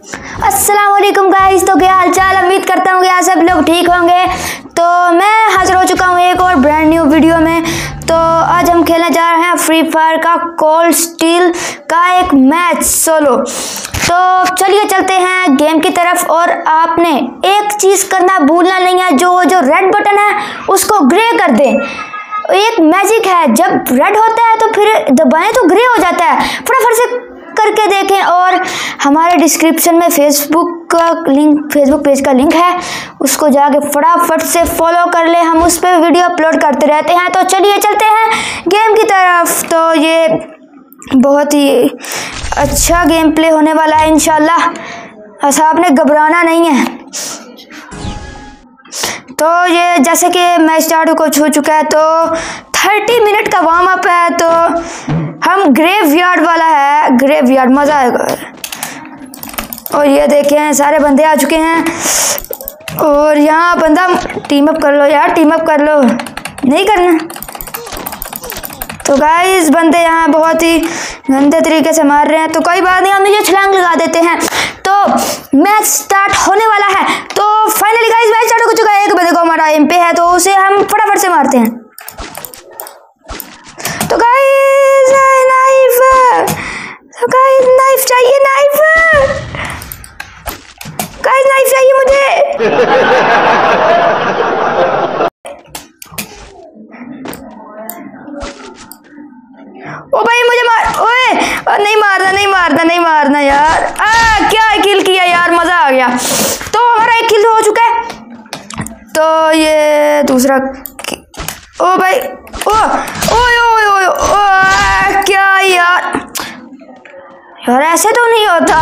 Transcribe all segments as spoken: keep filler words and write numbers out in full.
अस्सलाम वालेकुम गाइस। तो क्या हाल चाल, उम्मीद करता हूँ कि आप सब लोग ठीक होंगे। तो मैं हाजिर हो चुका हूँ एक और ब्रांड न्यू वीडियो में। तो आज हम खेलने जा रहे हैं फ्री फायर का कोल्ड स्टील का एक मैच सोलो। तो चलिए चलते हैं गेम की तरफ। और आपने एक चीज़ करना भूलना नहीं है, जो जो रेड बटन है उसको ग्रे कर दें। एक मैजिक है, जब रेड होता है तो फिर दबाएं तो ग्रे हो जाता है। फटाफट से करके देखें। और हमारे डिस्क्रिप्शन में फेसबुक का लिंक फेसबुक पेज का लिंक है, उसको जाके फटाफट से फॉलो कर ले। हम उस पर वीडियो अपलोड करते रहते हैं। तो चलिए चलते हैं गेम की तरफ। तो ये बहुत ही अच्छा गेम प्ले होने वाला है इंशाल्लाह। ऐसा आपने घबराना नहीं है। तो ये जैसे कि मैच स्टार्ट कुछ हो चुका है, तो थर्टी मिनट का वार्म अप है। तो हम ग्रेवयार्ड वाला है, ग्रेवयार्ड मज़ा आएगा। और ये देखें सारे बंदे आ चुके हैं। और यहाँ बंदा टीम अप कर लो यार, टीम अप कर लो, नहीं करना। तो गाइस बंदे यहाँ बहुत ही गंदे तरीके से मार रहे हैं। तो कोई बात नहीं, हम ये छलांग लगा देते हैं। तो मैच स्टार्ट होने वाला है। तो फाइनली गाइस मैच स्टार्ट हो चुका है। एक बंदे को हमारा एम पे है, तो उसे हम फटाफट से मारते हैं। तो गाइस नाइफ, तो गाइस नाइफ चाहिए, नाइफ गाइस, नाइफ चाहिए मुझे। ओ भाई मुझे मार, ओए नहीं मारना, नहीं मारना, नहीं मारना यार। आ क्या किल किया यार, मजा आ गया। तो हमारा एक किल हो चुका है। तो ये दूसरा, ओ भाई, ओ ओए ओए ओए ओ, क्या यार यार ऐसे तो नहीं होता।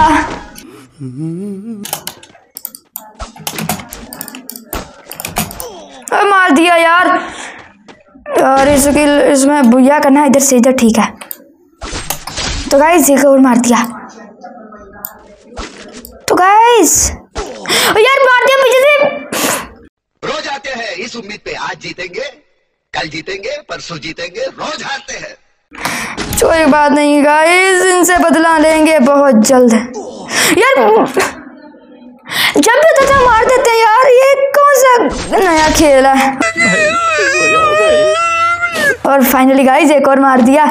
मार दिया यार यार इस किल इसमें बुया करना, इधर से इधर, ठीक है। तो गाइस एक और मार दिया। तो गाइस यार मार दिया पीछे से। रोज आते हैं इस उम्मीद पे, आज जीतेंगे, कल जीतेंगे, परसों जीतेंगे, रोज हारते हैं। कोई बात नहीं गाइस, इनसे बदला लेंगे बहुत जल्द। यार जब भी तो मार देते हैं यार, ये कौन सा नया खेल है। और फाइनली गाइस एक और मार दिया।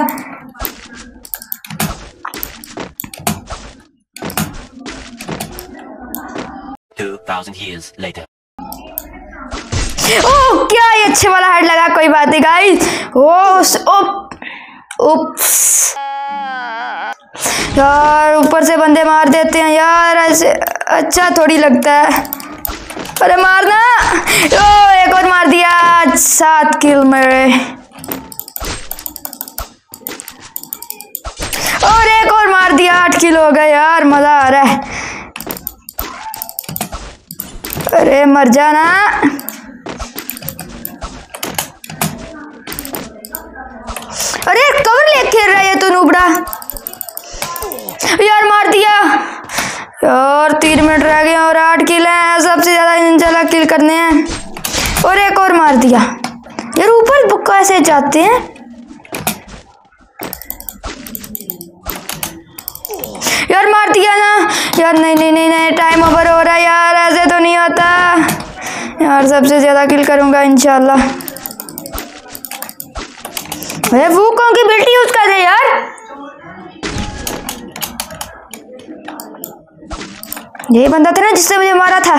two thousand years later. ओह क्या ये अच्छे वाला हेड लगा। कोई बात नहीं गाइस। ओह उप्स यार, ऊपर से बंदे मार देते हैं यार, ऐसे अच्छा थोड़ी लगता है। अरे मारना। ओ एक और मार दिया। सात किल मेरे। और एक और मार दिया, आठ किल हो गए यार, मजा आ रहा है। अरे मर जाना। अरे कवर ले खेल रहा है ये तो नूबड़ा यार। मार दिया यार, तीन मिनट रह गए और आठ किल हैं। सबसे ज्यादा इंशाल्लाह किल करने हैं। और एक और मार दिया यार। ऊपर बुक कैसे जाते हैं यार। मार दिया ना यार। नहीं नहीं नहीं नहीं, टाइम ओवर हो रहा है यार, ऐसे तो नहीं होता यार। सबसे ज्यादा किल करूंगा इंशाल्लाह। मैं वो कौन की बिल्टी यूज कर रहे यार। यही बंदा था ना जिससे मुझे मारा था।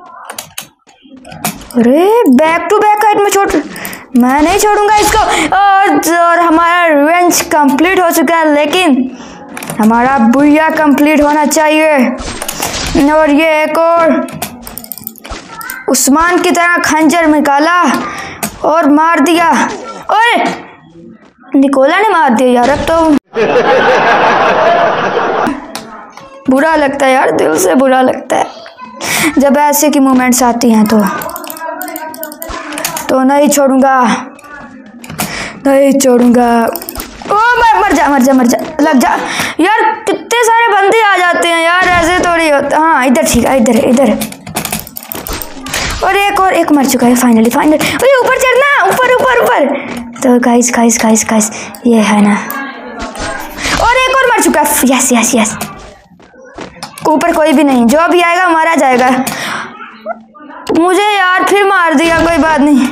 अरे बैक टू बैक हाइट में छोड़, मैं नहीं छोड़ूंगा इसको। और, और हमारा रिवेंज कंप्लीट हो चुका है, लेकिन हमारा बुया कंप्लीट होना चाहिए। और ये एक और उस्मान की तरह खंजर निकाला और मार दिया। और निकोला ने मार दिया यार। अब तो बुरा लगता है यार, दिल से बुरा लगता है जब ऐसे की मोमेंट्स आती हैं। तो तो नहीं छोड़ूंगा, नहीं छोड़ूंगा। ओ मर मर जा, मर जा, मर जा, लग जा यार। कितने सारे बंदे आ जाते हैं यार, ऐसे थोड़ी होता। हाँ इधर ठीक है, इधर इधर। और एक और एक मर चुका है फाइनली, फाइनली। ऊपर चढ़ना, ऊपर ऊपर ऊपर। तो गाइस गाइस गाइस गाइस ये है ना। और एक और मर चुका है। Yes yes yes. ऊपर कोई भी नहीं, जो भी आएगा मारा जाएगा। मुझे यार फिर मार दिया, कोई बात नहीं।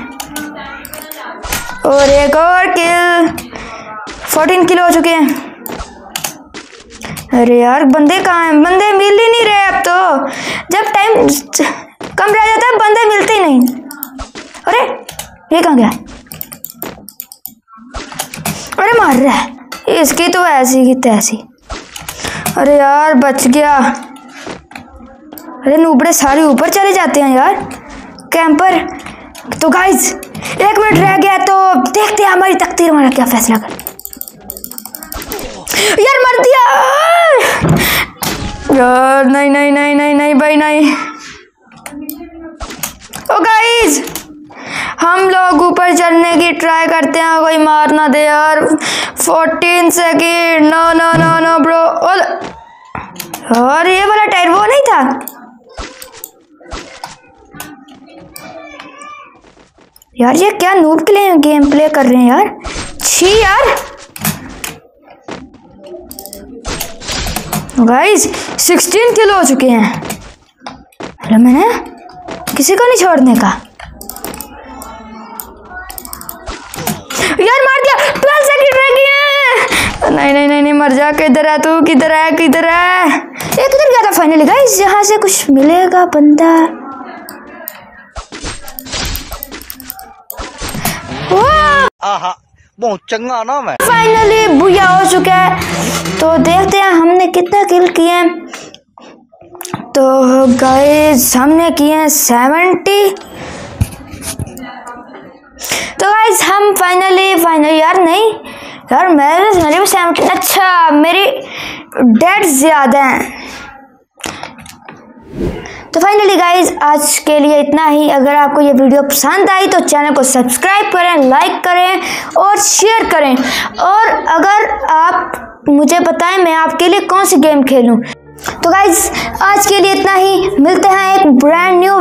और एक और किल, फोर्टीन किल हो चुके हैं। अरे यार बंदे कहाँ हैं? बंदे मिल ही नहीं रहे अब तो। जब टाइम कम रह जाता है बंदे मिलते ही नहीं। अरे ये कहाँ गया? अरे मार रहा है, इसकी तो ऐसी की तैसी। अरे यार बच गया। अरे नूबड़े सारे ऊपर चले जाते हैं यार, कैंपर। तो गाइस एक मिनट रह गया, तो देखते हैं हमारी तकदीर हमारा क्या फैसला कर। यार मर दिया यार, नहीं नहीं नहीं नहीं नहीं भाई नहीं। ओ गाइस हम लोग ऊपर चढ़ने की ट्राई करते हैं, कोई मार ना दे यार। Fourteen second, no no no no bro. और ये वाला टायर वो नहीं था यार। ये क्या नूब के लिए गेम प्ले कर रहे हैं यार, छी यार। गाइस सिक्सटीन किल हो चुके हैं। हेलो, मैंने किसी को नहीं छोड़ने का यार, मार दिया। ट्वेल्व सेकंड रह गए। नहीं नहीं नहीं नहीं मर जा। किधर है तू? किधर है? किधर है? ये किधर गया था फाइनली गाइस? यहाँ से कुछ मिलेगा बंदा। आहा बहुत चंगा ना मैं। फाइनली बुया हो चुका है, तो देखते हैं हमने कितना किल किए। तो गाइस हमने किए हैं सेवेंटी। तो गाइस हम फाइनली फाइनली यार नहीं यार, मेरे मेरे भी सेवेंटी। अच्छा मेरी डेड ज्यादा हैं। तो फाइनली गाइज आज के लिए इतना ही। अगर आपको ये वीडियो पसंद आई तो चैनल को सब्सक्राइब करें, लाइक करें और शेयर करें। और अगर आप मुझे बताएं मैं आपके लिए कौन सी गेम खेलूं। तो गाइज आज के लिए इतना ही। मिलते हैं एक ब्रांड न्यू